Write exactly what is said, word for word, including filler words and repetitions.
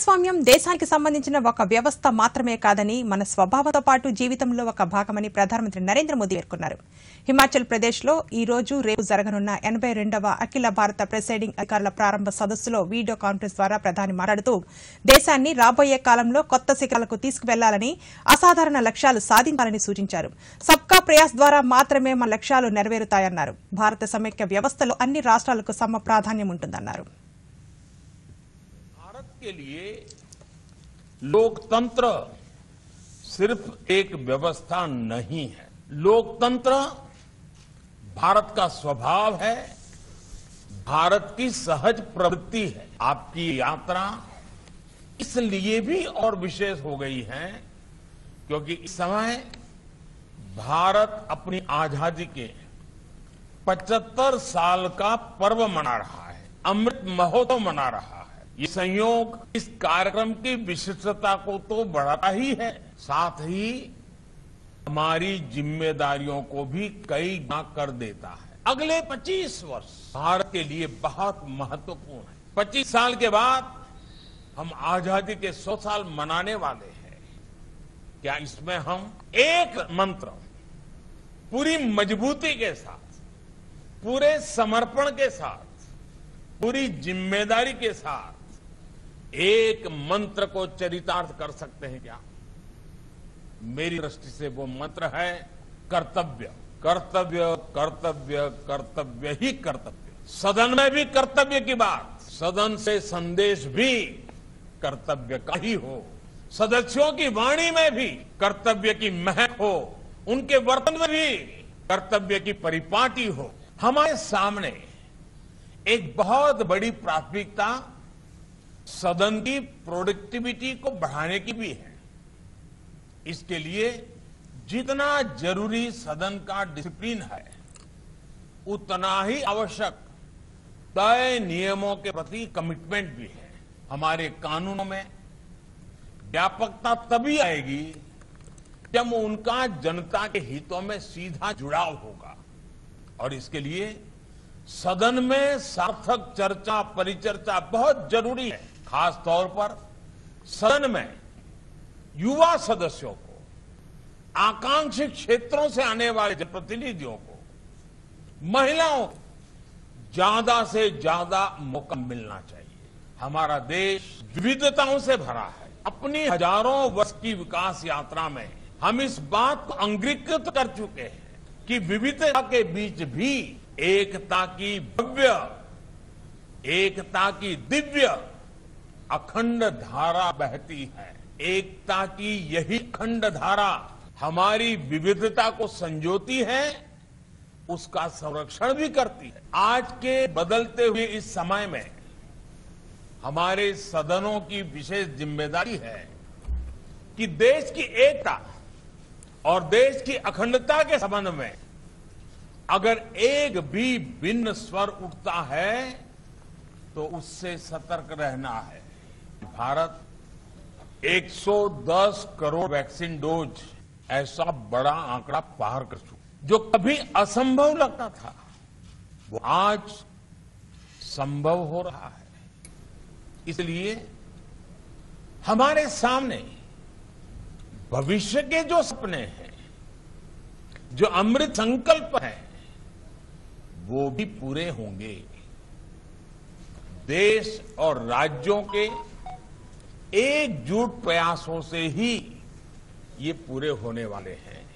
ప్రజాస్వామ్యం దేశానికి సంబంధించిన ఒక వ్యవస్థ మాత్రమే కాదని మన స్వభావంతో పాటు జీవితంలో ఒక భాగమని ప్రధానమంత్రి నరేంద్ర మోదీ పేర్కొన్నారు. హిమాచల్ ప్రదేశ్లో ఈ రోజు రేపు జరగనున్న ఎనభై రెండవ అఖిల భారత ప్రిసైడింగ్ అధికారుల ప్రారంభ సదస్సులో వీడియో కాన్ఫరెన్స్ ద్వారా ప్రధాని మాట్లాడుతూ దేశాన్ని రాబోయే కాలంలో కొత్త శిఖరాలకు తీసుకువెళ్లాలని, అసాధారణ లక్ష్యాలు సాధించాలని సూచించారు. సబ్కా ప్రయాస్ ద్వారా మాత్రమే మన లక్ష్యాలు నెరవేరుతాయన్నారు. భారత సమైక్య వ్యవస్థలో అన్ని రాష్ట్రాలకు సమ ప్రాధాన్యం ఉంటుందన్నారు. भारत के लिए लोकतंत्र सिर्फ एक व्यवस्था नहीं है। लोकतंत्र भारत का स्वभाव है, भारत की सहज प्रवृत्ति है। आपकी यात्रा इसलिए भी और विशेष हो गई है क्योंकि इस समय भारत अपनी आजादी के पचहत्तर साल का पर्व मना रहा है, अमृत महोत्सव मना रहा है। ये संयोग इस कार्यक्रम की विशिष्टता को तो बढ़ाता ही है, साथ ही हमारी जिम्मेदारियों को भी कई गुना कर देता है। अगले पच्चीस वर्ष भारत के लिए बहुत महत्वपूर्ण है। पच्चीस साल के बाद हम आजादी के सौ साल मनाने वाले हैं। क्या इसमें हम एक मंत्र पूरी मजबूती के साथ, पूरे समर्पण के साथ, पूरी जिम्मेदारी के साथ एक मंत्र को चरितार्थ कर सकते हैं क्या? मेरी दृष्टि से वो मंत्र है कर्तव्य, कर्तव्य, कर्तव्य, कर्तव्य ही कर्तव्य। सदन में भी कर्तव्य की बात, सदन से संदेश भी कर्तव्य का ही हो, सदस्यों की वाणी में भी कर्तव्य की महक हो, उनके वर्तन में भी कर्तव्य की परिपाटी हो। हमारे सामने एक बहुत बड़ी प्राथमिकता सदन की प्रोडक्टिविटी को बढ़ाने की भी है। इसके लिए जितना जरूरी सदन का डिसिप्लिन है, उतना ही आवश्यक तय नियमों के प्रति कमिटमेंट भी है। हमारे कानूनों में व्यापकता तभी आएगी जब उनका जनता के हितों में सीधा जुड़ाव होगा, और इसके लिए सदन में सार्थक चर्चा परिचर्चा बहुत जरूरी है। खास तौर पर सदन में युवा सदस्यों को, आकांक्षी क्षेत्रों से आने वाले जनप्रतिनिधियों को, महिलाओं को ज्यादा से ज्यादा मौका मिलना चाहिए। हमारा देश विविधताओं से भरा है। अपनी हजारों वर्ष की विकास यात्रा में हम इस बात को अंगीकृत कर चुके हैं कि विविधता के बीच भी एकता की भव्य, एकता की दिव्य अखंड धारा बहती है। एकता की यही अखंड धारा हमारी विविधता को संजोती है, उसका संरक्षण भी करती है। आज के बदलते हुए इस समय में हमारे सदनों की विशेष जिम्मेदारी है कि देश की एकता और देश की अखंडता के संबंध में अगर एक भी भिन्न स्वर उठता है तो उससे सतर्क रहना है। भारत एक सौ दस करोड़ वैक्सीन डोज ऐसा बड़ा आंकड़ा पार कर चुका, जो कभी असंभव लगता था वो आज संभव हो रहा है। इसलिए हमारे सामने भविष्य के जो सपने हैं, जो अमृत संकल्प हैं, वो भी पूरे होंगे। देश और राज्यों के एकजुट प्रयासों से ही ये पूरे होने वाले हैं।